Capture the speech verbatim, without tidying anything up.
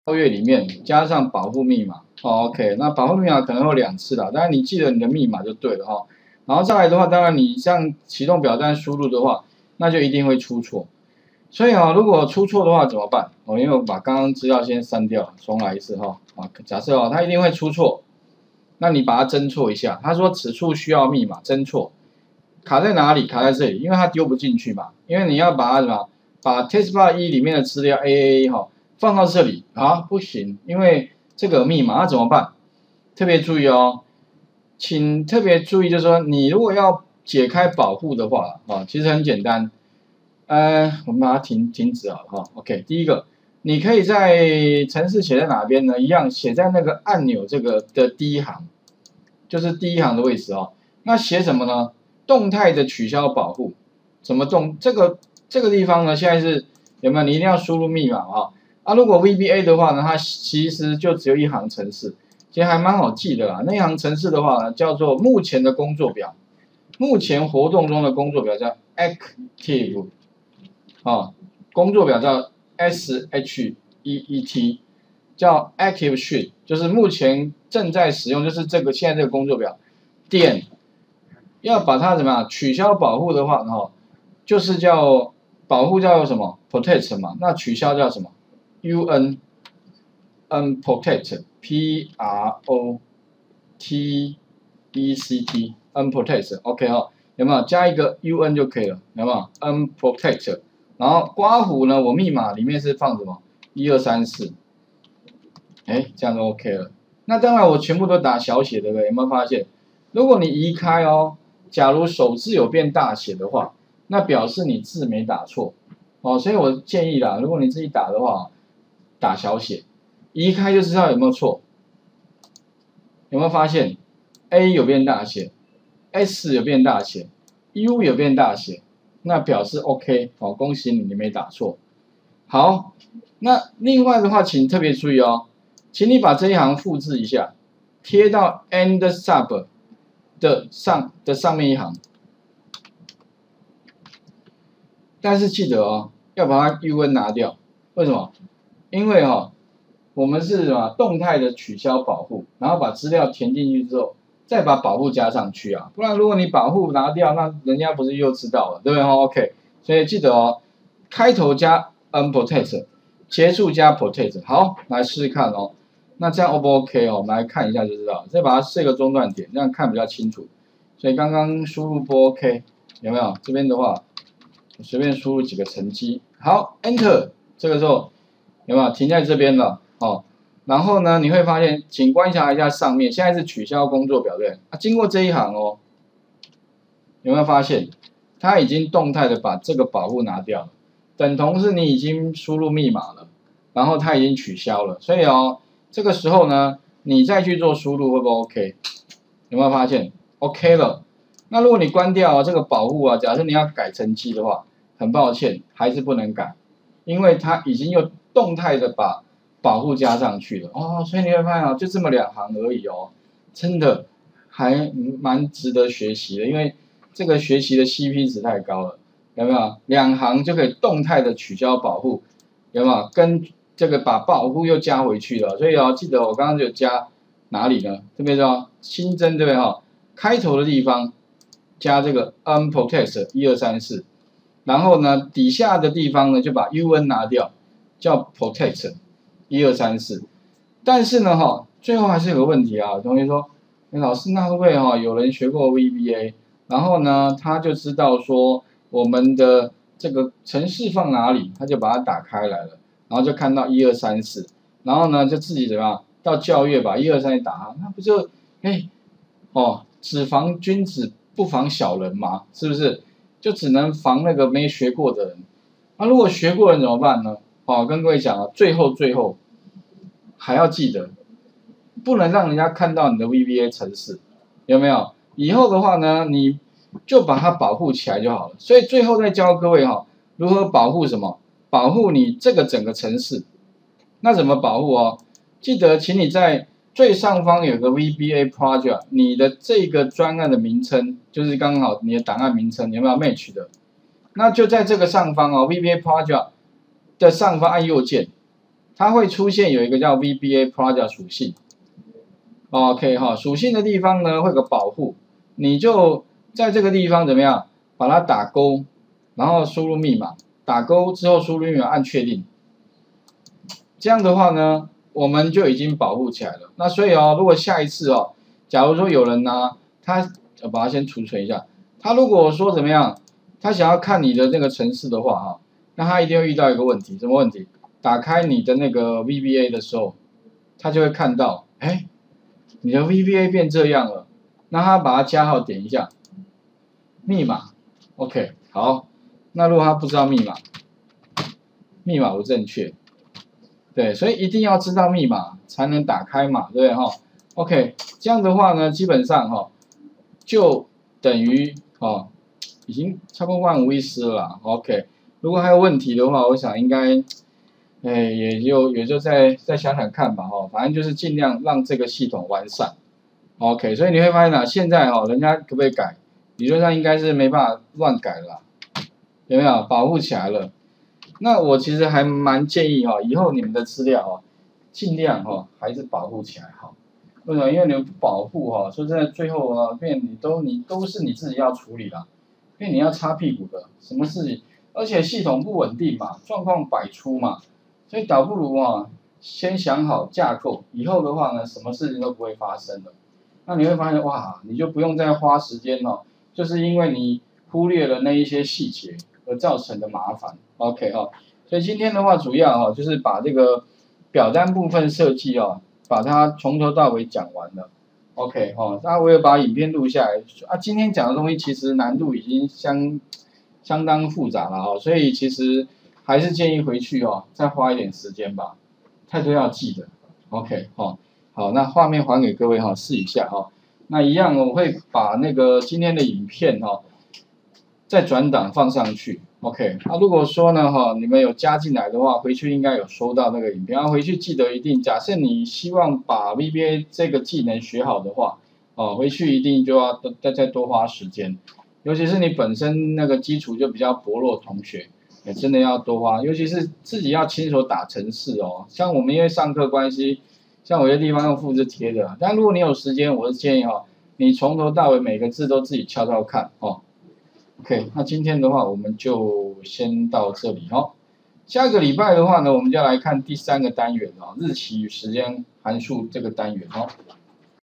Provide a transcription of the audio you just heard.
月里面加上保护密码。哦 OK， 那保护密码可能有两次啦，当然你记得你的密码就对了哈、哦。然后再来的话，当然你这样启动表单输入的话，那就一定会出错。所以啊，如果出错的话怎么办？哦，因为我把刚刚资料先删掉，重来一次哈。啊，假设哦，它一定会出错，那你把它侦错一下。他说此处需要密码，侦错，卡在哪里？卡在这里，因为它丢不进去嘛。因为你要把它什么，把 testbar 一里面的资料 A A A 哈放到这里啊，不行，因为这个密码，那怎么办？特别注意哦，请特别注意，就是说你如果要解开保护的话啊，其实很简单。呃，我们把它停停止好了哈。OK， 第一个，你可以在程式写在哪边呢？一样写在那个按钮这个的第一行，就是第一行的位置哦。那写什么呢？动态的取消保护，怎么动？这个这个地方呢，现在是有没有？你一定要输入密码啊。啊，如果 V B A 的话呢，它其实就只有一行程式，其实还蛮好记的啦。那一行程式的话呢，叫做目前的工作表，目前活动中的工作表叫 active。啊，工作表叫 S H E E T， 叫 Active Sheet， 就是目前正在使用，就是这个现在这个工作表。点要把它怎么样取消保护的话，哈，就是叫保护叫什么 Protect 嘛，那取消叫什么 U N Unprotect P R O T E C T Unprotect OK 哈，有没有加一个 U N 就可以了？有没有 Unprotect？然后刮胡呢，我密码里面是放什么？一二三四，哎，这样就 OK 了。那当然我全部都打小写，对不对？有没有发现？如果你移开哦，假如手字有变大写的话，那表示你字没打错哦。所以我建议啦，如果你自己打的话，打小写，移开就知道有没有错。有没有发现 ？A 有变大写 ，S 有变大写 ，U 有变大写。那表示 OK 哦，恭喜你，你没打错。好，那另外的话，请特别注意哦，请你把这一行复制一下，贴到 End Sub 的上的上面一行。但是记得哦，要把它 U N 拿掉。为什么？因为哦，我们是什么动态的取消保护，然后把资料填进去之后，再把保护加上去啊，不然如果你保护拿掉，那人家不是又知道了，对不对？哦 OK， 所以记得哦，开头加 unprotect， 结束加 protect。好，来试试看哦。那这样 O 不 OK 哦？我们来看一下就知道。再把它设个中断点，这样看比较清楚。所以刚刚输入不 OK， 有没有？这边的话，我随便输入几个成绩。好 ，Enter， 这个时候有没有停在这边了？哦。然后呢，你会发现，请观察一下上面，现在是取消工作表对？啊，经过这一行哦，有没有发现，它已经动态的把这个保护拿掉了，等同是你已经输入密码了，然后它已经取消了，所以哦，这个时候呢，你再去做输入会不会 OK？ 有没有发现 OK 了？那如果你关掉、啊、这个保护啊，假设你要改成绩的话，很抱歉，还是不能改，因为它已经又动态的把保护加上去了哦，所以你会发现哦，就这么两行而已哦，真的还蛮值得学习的，因为这个学习的 C P 值太高了，有没有？两行就可以动态的取消保护，有没有？跟这个把保护又加回去了，所以哦，记得我刚刚就加哪里呢？这边说新增对不对哈？开头的地方加这个 unprotect 一二三四，然后呢底下的地方呢就把 U N 拿掉，叫 protect。一二三四，但是呢，哈，最后还是有个问题啊。同学说，哎，老师，那会不会哈有人学过 V B A， 然后呢，他就知道说我们的这个程式放哪里，他就把它打开来了，然后就看到一二三四，然后呢就自己怎么样到校阅把一二三四打上，那不就哎哦，只防君子不防小人嘛，是不是？就只能防那个没学过的人。那、啊、如果学过人怎么办呢？哦，跟各位讲啊，最后最后还要记得，不能让人家看到你的 V B A 程式，有没有？以后的话呢，你就把它保护起来就好了。所以最后再教各位哈、哦，如何保护什么？保护你这个整个程式。那怎么保护哦？记得，请你在最上方有个 V B A Project， 你的这个专案的名称就是刚好你的档案名称有没有 match 的？那就在这个上方哦 ，V B A Project。的上方按右键， 它会出现有一个叫 V B A Project 属性。OK 哈，属性的地方呢会有个保护，你就在这个地方怎么样，把它打勾，然后输入密码，打勾之后输入密码按确定，这样的话呢，我们就已经保护起来了。那所以哦，如果下一次哦，假如说有人呢，他我把它先储存一下，他如果说怎么样，他想要看你的那个程式的话哈，那他一定会遇到一个问题，什么问题？打开你的那个 V B A 的时候，他就会看到，哎。你的 V B A 变这样了，那他把它加号点一下，密码 ，OK， 好，那如果他不知道密码，密码不正确，对，所以一定要知道密码才能打开嘛，对不对哈 ？OK， 这样的话呢，基本上哈，就等于哦，已经差不多万无一失了啦 ，OK， 如果还有问题的话，我想应该。哎，也就也就再再想想看吧，哈，反正就是尽量让这个系统完善 ，OK， 所以你会发现啊，现在哈，人家可不可以改？理论上应该是没办法乱改了，有没有？保护起来了。那我其实还蛮建议哈，以后你们的资料哈，尽量哈还是保护起来哈。为什么？因为你们不保护哈，说真的，最后啊，变你都你都是你自己要处理啦，因为你要擦屁股的，什么事情？而且系统不稳定嘛，状况百出嘛。所以倒不如啊，先想好架构，以后的话呢，什么事情都不会发生了。那你会发现哇，你就不用再花时间哦，就是因为你忽略了那一些细节而造成的麻烦。OK 哈、哦，所以今天的话主要哈、哦、就是把这个表单部分设计哦，把它从头到尾讲完了。OK 哈、哦，那我也把影片录下来啊。今天讲的东西其实难度已经相相当复杂了哦，所以其实。还是建议回去哦，再花一点时间吧，太多要记的。OK 哦，好，那画面还给各位哈、哦，试一下哈、哦。那一样我会把那个今天的影片哈、哦，再转档放上去。OK， 那、啊、如果说呢哈、哦，你们有加进来的话，回去应该有收到那个影片，要回去记得一定，假设你希望把 V B A 这个技能学好的话，哦，回去一定就要再再多花时间，尤其是你本身那个基础就比较薄弱的同学。也真的要多花，尤其是自己要亲手打程式哦。像我们因为上课关系，像有些地方用复制贴的，但如果你有时间，我是建议哦，你从头到尾每个字都自己敲敲看哦。OK， 那今天的话我们就先到这里哦。下个礼拜的话呢，我们就要来看第三个单元哦，日期与时间函数这个单元哦。